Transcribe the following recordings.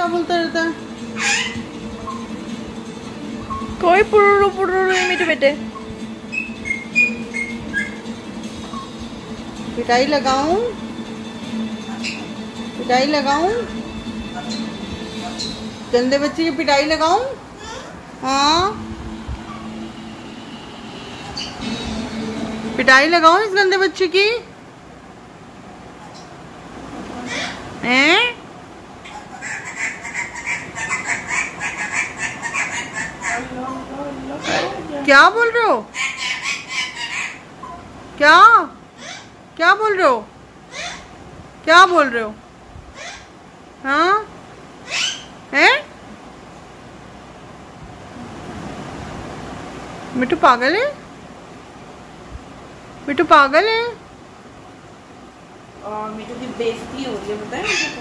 बोलता रहता है? कोई पुरुरु पुरुरु मिठू बेटे। पिटाई लगाऊं? पिटाई लगाऊं? गंदे बच्चे की पिटाई लगाऊं? हाँ, पिटाई लगाऊं इस गंदे बच्चे की? हैं? क्या बोल रहे हो? क्या क्या बोल रहे हो? क्या बोल रहे हो? हाँ हैं? मिठू पागल है? मिठू पागल है? और मिठू की बेइज्जती हो रही है, पता है?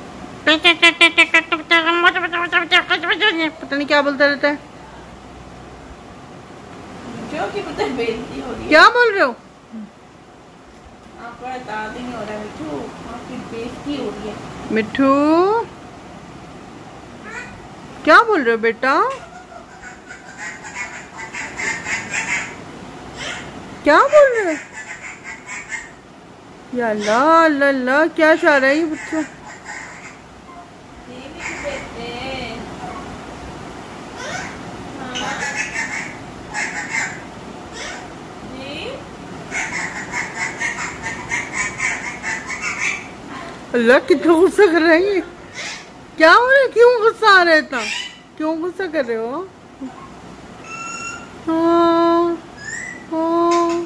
पता नहीं क्या बोलता रहता है। जो कि पता है बेइज्जती हो रही है। क्या बोल रहे हो? आपका दादी नहीं हो रहा है मिठू, आपकी बेइज्जती हो रही है। मिठू क्या बोल रहे हो बेटा? क्या बोल रहे हो? या अल्लाह अल्लाह अल्लाह, क्या चाह रहा है ये बच्चा? अल्लाह कितना गुस्सा कर रहा है ये। क्या हो रहा है? क्यों गुस्सा आ रहा है इतना? क्यों गुस्सा कर रहे हो? हाँ, हाँ।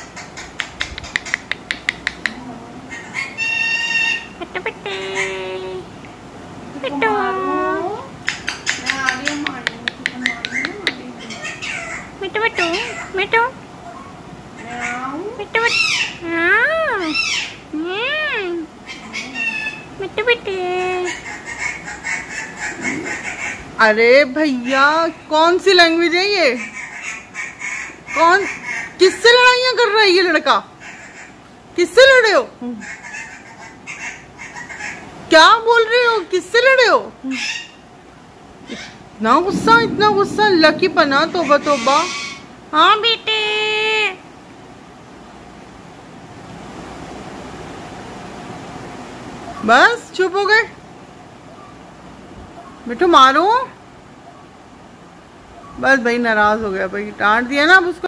अरे भैया, कौन सी लैंग्वेज है ये? कौन किससे लड़ाइयाँ कर रहा है ये लड़का? किससे लड़े हो? क्या बोल रहे हो? किससे लड़े हो? इतना गुस्सा, इतना गुस्सा, लकी पना, तोबा तोबा। हाँ बेटे, बस चुप हो गए? बेटू मारो। बस भाई नाराज हो गया भाई, डांट दिया ना अब उसको।